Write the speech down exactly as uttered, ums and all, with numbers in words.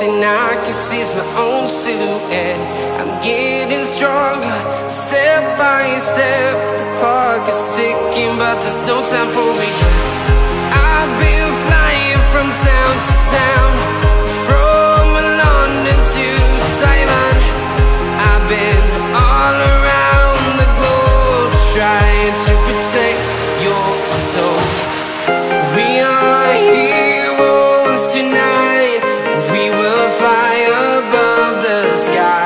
thing I can see is my own silhouette. I'm getting stronger, step by step. The clock is ticking, but there's no time for regrets. I've been flying from town to town, from London to Taiwan. I've been all around the globe, trying to protect your soul. We are heroes tonight. We will fly above the sky.